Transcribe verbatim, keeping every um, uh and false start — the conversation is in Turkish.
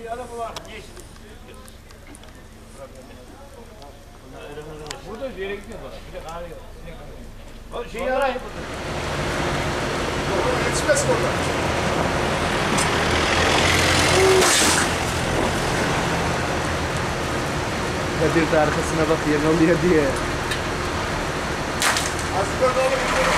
Bir araba var. Niye işte? Burada bir yere gidiyor bana. Bir de kahve yok. O şeyi arayın burada. Yetişmez mi orada? Kadir de arkasına bakıyor, ne oluyor diye. Az yukarıda alıp gidiyorum.